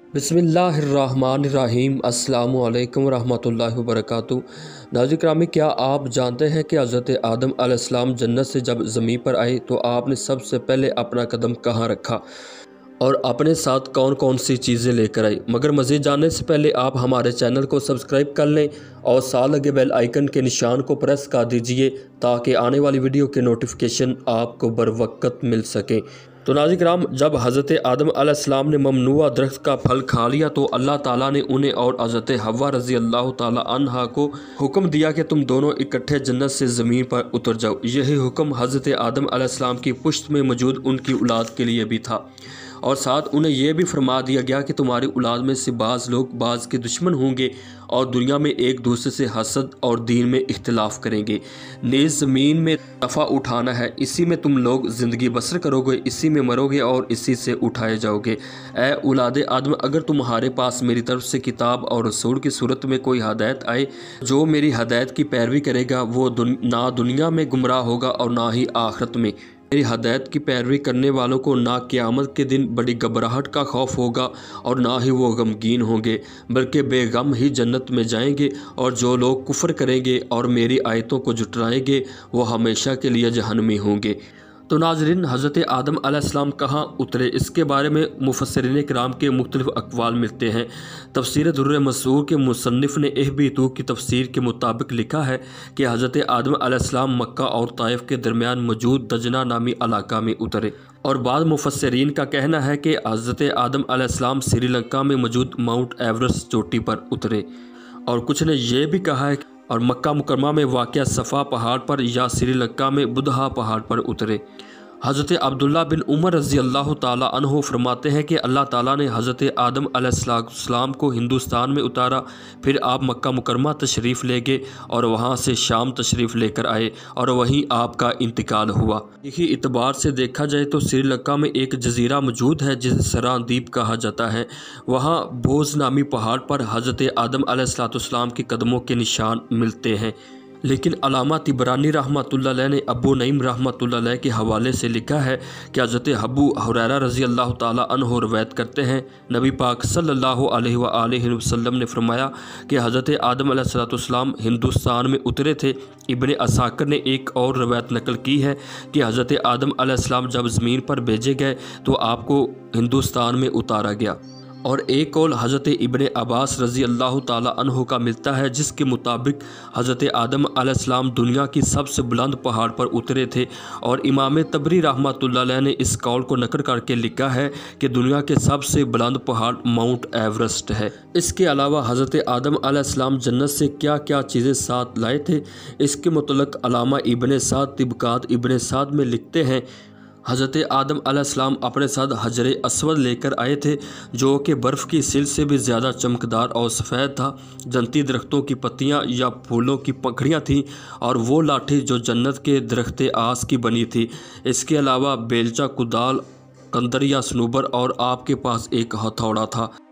बिस्मिल्लाहिर्रहमानिर्रहीम। अस्सलाम वालेकुम रहमतुल्लाहि वबरकातुहू। नाज़रीन करामी, क्या आप जानते हैं कि हज़रत आदम अलैहिस्सलाम जन्नत से जब ज़मीन पर आए तो आपने सबसे पहले अपना कदम कहाँ रखा और अपने साथ कौन कौन सी चीज़ें लेकर आए? मगर मज़ीद जानने से पहले आप हमारे चैनल को सब्सक्राइब कर लें और साथ लगे बेल आइकन के निशान को प्रेस कर दीजिए ताकि आने वाली वीडियो के नोटिफिकेशन आपको बर वक्त मिल सकें। तो नाज़रीन कराम, जब हज़रत आदम अलैहिस्सलाम ने ममनूआ दरख्त का फल खा लिया तो अल्लाह ताला ने उन्हें और हज़रत हव्वा रज़ी अल्लाह ताला अन्हा को हुक्म दिया कि तुम दोनों इकट्ठे जन्नत से ज़मीन पर उतर जाओ। यही हुक्म हज़रत आदम अलैहिस्सलाम की पुश्त में मौजूद उनकी औलाद के लिए भी था और साथ उन्हें यह भी फरमा दिया गया कि तुम्हारी औलाद में से बाज़ लोग बाज़ के दुश्मन होंगे और दुनिया में एक दूसरे से हसद और दीन में इख्तिलाफ़ करेंगे। नेज़ ज़मीन में दफ़ा उठाना है, इसी में तुम लोग ज़िंदगी बसर करोगे, इसी में मरोगे और इसी से उठाए जाओगे। ए औलाद आदम, अगर तुम्हारे पास मेरी तरफ से किताब और रसूल की सूरत में कोई हदायत आए, जो मेरी हदायत की पैरवी करेगा वो ना दुनिया में गुमराह होगा और ना ही आखिरत में। मेरी हदायत की पैरवी करने वालों को ना क़यामत के दिन बड़ी घबराहट का खौफ होगा और ना ही वो गमगीन होंगे, बल्कि बेगम ही जन्नत में जाएंगे। और जो लोग कुफ्र करेंगे और मेरी आयतों को झुटलाएंगे वो हमेशा के लिए जहन्नमी होंगे। तो नाज़रीन, हज़रत आदम अलैहिस्सलाम कहाँ उतरे, इसके बारे में मुफस्सिरीन किराम के मुख्तलिफ अक़वाल मिलते हैं। तफ़सीर दुर्र मंसूर के मुसन्निफ़ ने इहबीतू की तफ़सीर के मुताबिक लिखा है कि हज़रत आदम अलैहिस्सलाम मक्का और ताइफ के दरमियान मौजूद दजना नामी इलाका में उतरे। और बाद मुफस्सिरीन का कहना है कि हज़रत आदम अलैहिस्सलाम श्रीलंका में मौजूद माउंट एवरेस्ट चोटी पर उतरे। और कुछ ने यह भी कहा है और मक्का मुकरमा में वाक़या सफ़ा पहाड़ पर या श्रीलंका में बुदहा पहाड़ पर उतरे। हज़रत अब्दुल्ला बिन उमर रज़ी अल्लाह ताला अन्हु फरमाते हैं कि अल्लाह ताला ने हज़रत आदम अलैहिस्सलाम को हिंदुस्तान में उतारा, फिर आप मक्का मुकरमा तशरीफ़ ले गए और वहाँ से शाम तशरीफ़ लेकर आए और वहीं आपका इंतकाल हुआ। इसी इतबार से देखा जाए तो श्रीलंका में एक जजीरा मौजूद है जिसे सरां द्वीप कहा जाता है। वहाँ बोझ नामी पहाड़ पर हज़रत आदम अलैहिस्सलाम के कदमों के निशान मिलते हैं। लेकिन अल्लामा तिबरानी रहमतुल्लाह अलैह ने अबू नईम रहमतुल्लाह अलैह के हवाले से लिखा है कि हज़रत अबू हुरैरा रज़ी अल्लाह ताला अन्हु रवायत करते हैं, नबी पाक सल्लल्लाहु अलैहि वसल्लम ने फरमाया कि हज़रत आदम अलैहिस्सलाम हिंदुस्तान में उतरे थे। इब्ने असाकिर ने एक और रवायत नकल की है कि हज़रत आदम अलैहिस्सलाम जब ज़मीन पर भेजे गए तो आपको हिंदुस्तान में उतारा गया। और एक कौल हज़रत इब्ने अब्बास रज़ी अल्लाह ताला अन्हु का मिलता है जिसके मुताबिक हज़रत आदम अलैहिस्सलाम दुनिया की सबसे बुलंद पहाड़ पर उतरे थे। और इमाम तबरी रहमतुल्लाह अलैह ने इस कौल को नकल करके लिखा है कि दुनिया के सबसे बुलंद पहाड़ माउंट एवरेस्ट है। इसके अलावा हज़रत आदम अलैहिस्सलाम जन्नत से क्या क्या चीज़ें साथ लाए थे, इसके मुतल्लिक़ अल्लामा इब्ने साद तिबकात इब्ने साद में लिखते हैं, हज़रत आदम अलैहिस्सलाम अपने साथ हजर अस्वद लेकर आए थे जो कि बर्फ़ की सिल से भी ज़्यादा चमकदार और सफ़ेद था। जन्नती दरख्तों की पत्तियां या फूलों की पंखड़ियां थीं और वो लाठी जो जन्नत के दरख्त आस की बनी थी। इसके अलावा बेलचा, कुदाल, कंदर या सनूबर और आपके पास एक हथौड़ा था।